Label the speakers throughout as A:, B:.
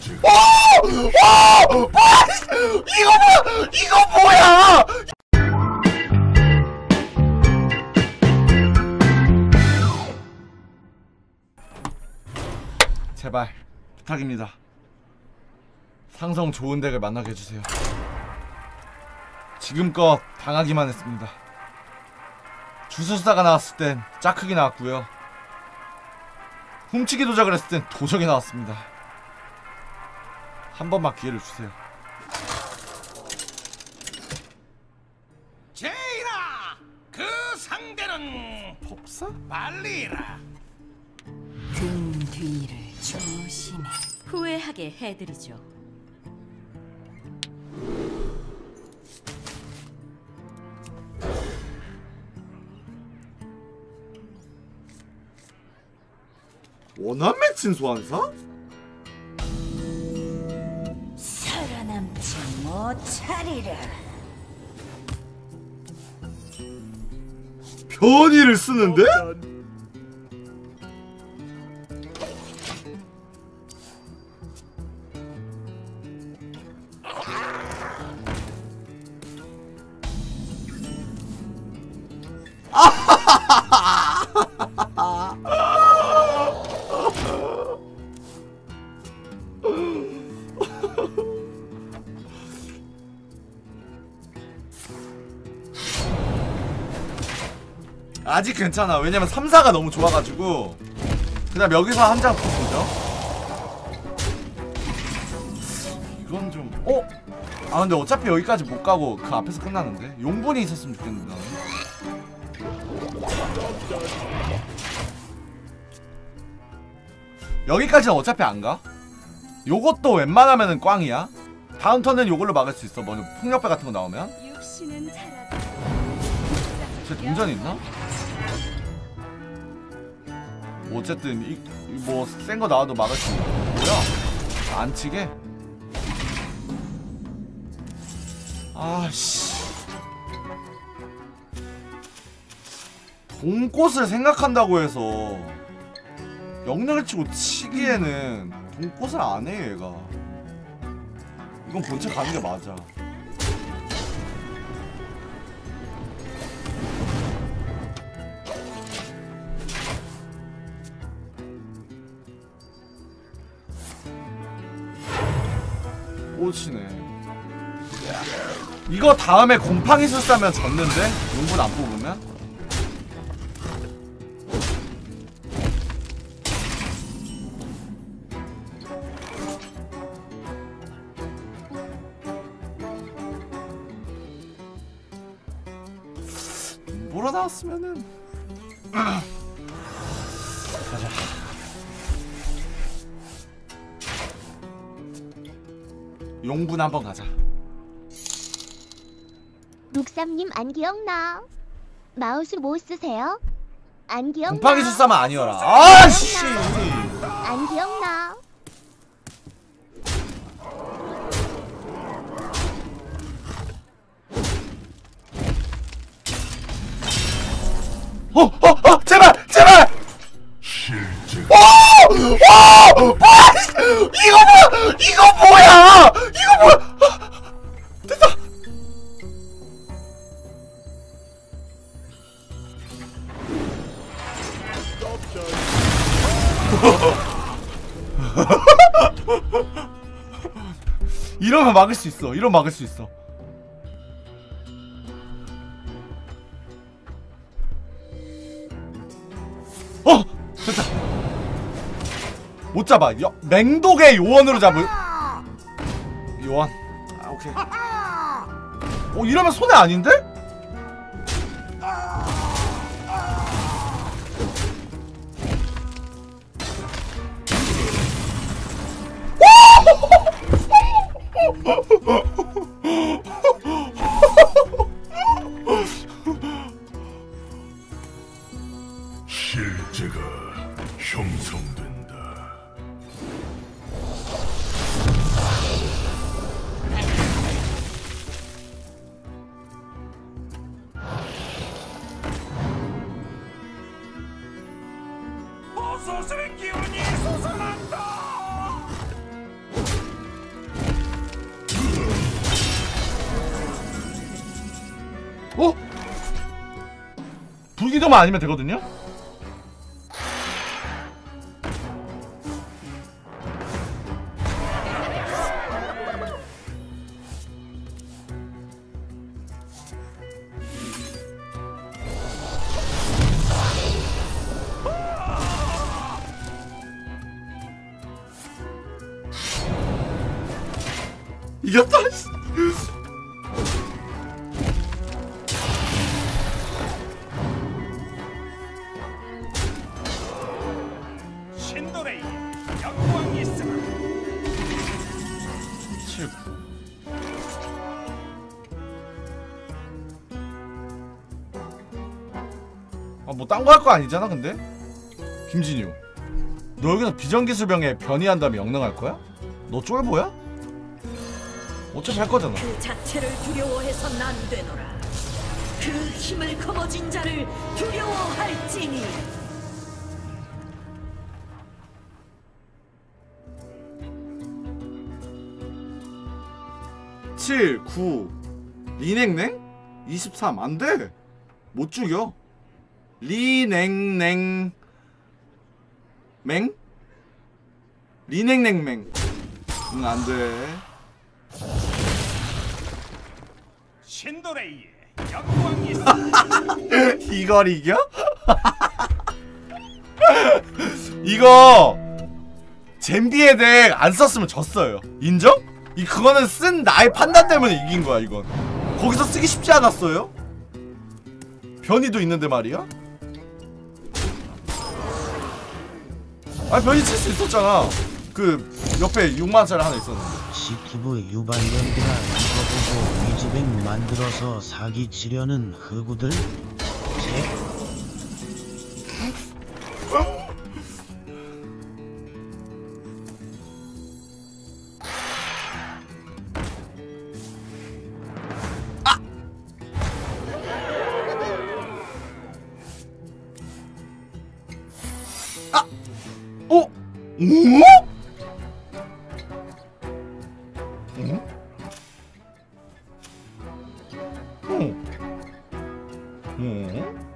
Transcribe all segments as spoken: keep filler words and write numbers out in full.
A: 오! 오! 뭐야! 이거 뭐! 이거 뭐야! 제발 부탁입니다. 상성 좋은 덱을 만나게 해주세요. 지금껏 당하기만 했습니다. 주술사가 나왔을 땐 짝크기 나왔고요. 훔치기 도작을 했을 땐 도적이 나왔습니다. 한 번만 기회를 주세요.
B: 제이라! 그 상대는
A: 법사?
B: 말리라.
C: 등 뒤를 조심해.
D: 후회하게 해드리죠.
A: 원한 맺힌 소환사?
C: 살아남지 못하리라.
A: 변이를 쓰는데? 아직 괜찮아. 왜냐면 삼, 사가 너무 좋아가지고. 그냥 여기서 한 장 보죠. 이건 좀 어? 아 근데 어차피 여기까지 못 가고 그 앞에서 끝나는데? 용분이 있었으면 좋겠는데 나는. 여기까지는 어차피 안 가. 요것도 웬만하면은 꽝이야. 다음 턴은 요걸로 막을 수 있어. 뭐 폭력배 같은 거 나오면.
D: 육신은 잘하다.
A: 쟤 동전 있나? 뭐 어쨌든 이 뭐 센 거 나와도 막을 수 있고. 뭐야? 안 치게? 아씨. 돈꽃을 생각한다고 해서 영역을 치고 치기에는 돈꽃을 안 해 얘가. 이건 본체 가는 게 맞아. 꽂히네. 이거 다음에 곰팡이 술사면 졌는데? 용분 안 뽑으면? 뭐라 나왔으면은 가자. 용분 한번 가자.
E: 룩삼님 안 기억나? 마우스 뭐 쓰세요? 안 기억나?
A: 곰팡이 술사만 아니어라. 아씨.
E: 안 기억나?
A: 어, 어, 어, 제발, 제발. 오, 오, 뭐야? 이거 뭐야? 이거 뭐야? 이거 뭐야? 됐다. 이러면 막을 수 있어. 이러면 막을 수 있어. 어! 됐다. 못 잡아. 여, 맹독의 요원으로 잡을. 요원. 아, 오케이. 어, 이러면 손해 아닌데?
F: 실제가 형성된다.
B: 어서스의 기운이 솟아난다.
A: 무기도만 아니면 되거든요? 이겼다.
B: 신도레이 영광이 있으라.
A: 칠. 아, 뭐 딴 거 할 거 아니잖아, 근데? 김진유, 너 여기서 비전기술병에 변이한 다음에 영능할 거야? 너 쫄보야? 어차피 할 거잖아.
C: 그 자체를 두려워해선 안 되노라. 그 힘을 거머쥔 자를 두려워할지니.
A: 칠, 구, 리냉냉? 이십삼, 안 돼! 못 죽여. 리냉냉 맹? 리냉냉맹. 응, 안 돼.
B: 신도레이의 영광이 있으라.
A: 이걸 이겨? 이거 젠비의 덱 안 썼으면 졌어요. 인정? 이 그거는 쓴 나의 판단 때문에 이긴 거야. 이건 거기서 쓰기 쉽지 않았어요? 변이도 있는데 말이야? 아, 변이 칠 수 있었잖아. 그 옆에 육만 원짜리 하나 있었는데.
G: 시티브 유발년들아, 이거 보고 위즈뱅 만들어서 사기 치려는 흑우들? 제
A: 어? 오? 응? 응? 응?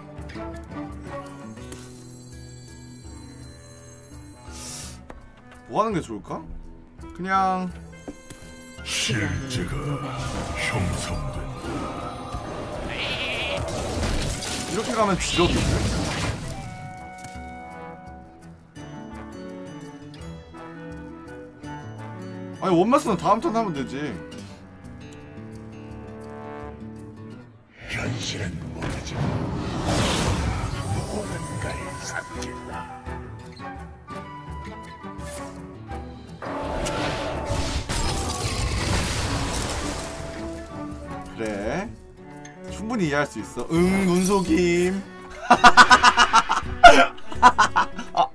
A: 뭐 하는 게 좋을까? 그냥
F: 실제가 형성된다.
A: 이렇게 가면 지력인데? 아니, 원마스는 다음 턴 하면 되지.
F: 현실은 모르지. 누군가를 삼킨다.
A: 그래, 충분히 이해할 수 있어. 응, 눈속임. 아.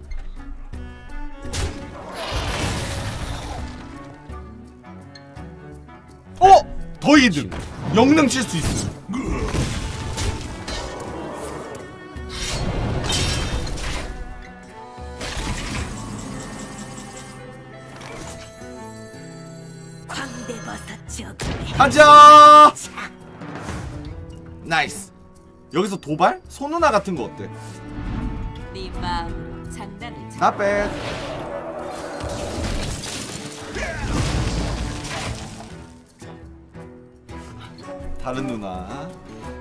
A: 어? 더 이득. 영능 칠 수 있어.
C: 광대버섯 저기.
A: 가자. 나이스. 여기서 도발? 손누나 같은 거 어때?
D: 네 마음으로 장난을 쳐.
A: Not bad. 다른 누나.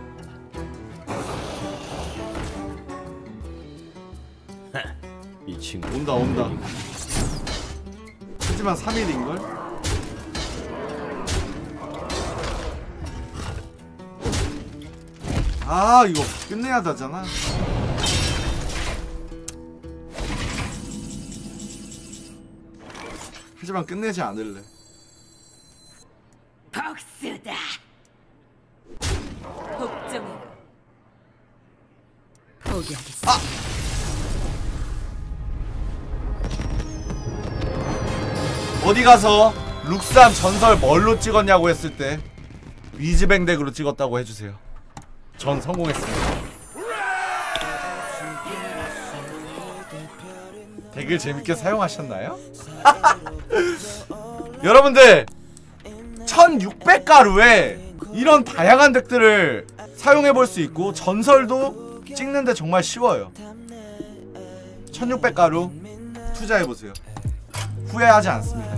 H: 이 친구
A: 온다 온다. 하지만 삼 일인걸? 아, 이거 끝내야 되잖아. 하지만 끝내지 않을래.
C: 복수다.
D: 복종해라. 포기하겠어.
A: 아! 어디 가서 룩삼 전설 뭘로 찍었냐고 했을 때 위즈뱅 덱으로 찍었다고 해주세요. 전 성공했습니다. 덱을 재밌게 사용하셨나요? 여러분들 천육백 가루에 이런 다양한 덱들을 사용해볼 수 있고 전설도 찍는데 정말 쉬워요. 천육백 가루 투자해보세요. 후회하지 않습니다.